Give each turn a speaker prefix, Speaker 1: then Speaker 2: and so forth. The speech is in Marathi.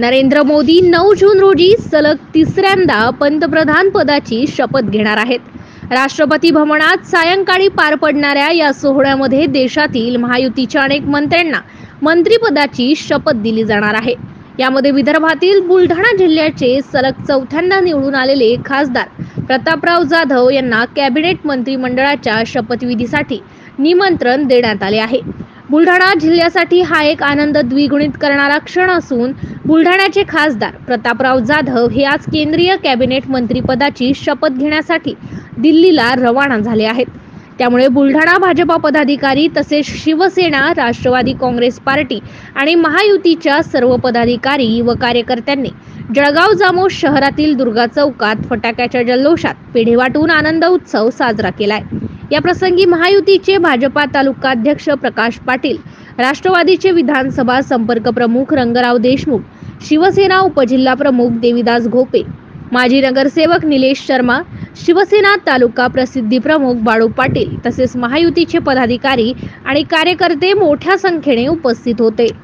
Speaker 1: नरेंद्र मोदी 9 जून रोजी सलग तिसऱ्यांदा पंतप्रधान पदाची शपथ घेणार आहेत. राष्ट्रपती भवनात सायंकाळी पार पडणाऱ्या या सोहळ्यामध्ये देशातील महायुतीच्या अनेक मंत्र्यांना मंत्रिपदाची शपथ दिली जाणार आहे. यामध्ये विदर्भातील बुलढाणा जिल्ह्याचे सलग चौथ्यांदा निवडून आलेले खासदार प्रतापराव जाधव यांना कॅबिनेट मंत्रिमंडळाच्या शपथविधीसाठी निमंत्रण देण्यात आले आहे. बुलढाणा जिल्ह्यासाठी हा एक आनंद द्विगुणित करणारा क्षण असून बुलढाण्याचे खासदार प्रतापराव जाधव हे आज केंद्रीय कॅबिनेट मंत्रिपदाची शपथ घेण्यासाठी दिल्लीला रवाना झाले आहेत. त्यामुळे बुलढाणा भाजपा पदाधिकारी तसेच शिवसेना, राष्ट्रवादी काँग्रेस पार्टी आणि महायुतीच्या सर्व पदाधिकारी व कार्यकर्त्यांनी जळगाव जामोद शहरातील दुर्गा चौकात फटाक्याच्या जल्लोषात पेढे वाटून आनंद उत्सव साजरा केलाय. या प्रसंगी महायुतीचे भाजपा तालुका अध्यक्ष प्रकाश पाटील, राष्ट्रवादीचे विधानसभा संपर्क प्रमुख रंगराव देशमुख, शिवसेना उपजिल्हा प्रमुख देविदास घोपे, माजी नगरसेवक निलेश शर्मा, शिवसेना तालुका प्रसिद्धी प्रमुख बाळू पाटील तसेच महायुतीचे पदाधिकारी आणि कार्यकर्ते मोठ्या संख्येने उपस्थित होते.